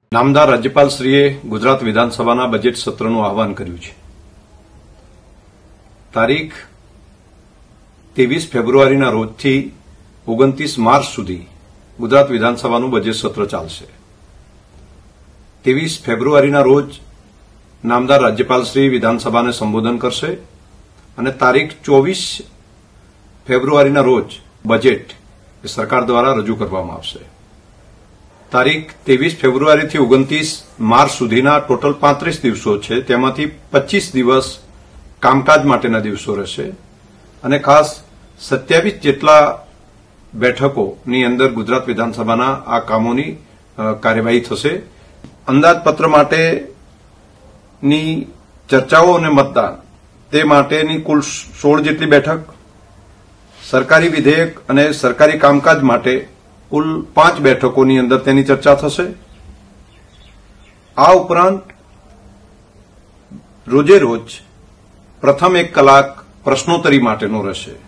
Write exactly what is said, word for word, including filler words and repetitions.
નામદાર રાજ્યપાલશ્રીએ ગુજરાત વિધાનસભાના બજેટ સત્રનું આહવાન કર્યું છે. તારીખ ત્રેવીસ ફેબ્રુઆરીના રોજથી ઓગણત્રીસ માર્ચ સુધી ગુજરાત વિધાનસભાનું બજેટ સત્ર ચાલશે. ત્રેવીસ ફેબ્રુઆરીના રોજ નામદાર રાજ્યપાલશ્રી વિધાનસભાને સંબોધન કરશે અને તારીખ ચોવીસ ફેબ્રુઆરીના રોજ બજેટ એ સરકાર દ્વારા રજૂ કરવામાં આવશે. તારીખ ત્રેવીસ ફેબ્રુઆરીથી ઓગણત્રીસ માર્ચ સુધીના ટોટલ પાંત્રીસ દિવસો છે, તેમાંથી પચીસ દિવસ કામકાજ માટેના દિવસો રહેશે અને ખાસ સત્યાવીસ જેટલા બેઠકોની અંદર ગુજરાત વિધાનસભાના આ કામોની કાર્યવાહી થશે. અંદાજપત્ર માટેની ચર્ચાઓ અને મતદાન તે માટેની કુલ સોળ જેટલી બેઠક, સરકારી વિધેયક અને સરકારી કામકાજ માટે કુલ પાંચ બેઠકોની અંદર તેની ચર્ચા થશે. આ ઉપરાંત રોજે રોજ પ્રથમ એક કલાક પ્રશ્નોત્તરી માટેનો રહેશે.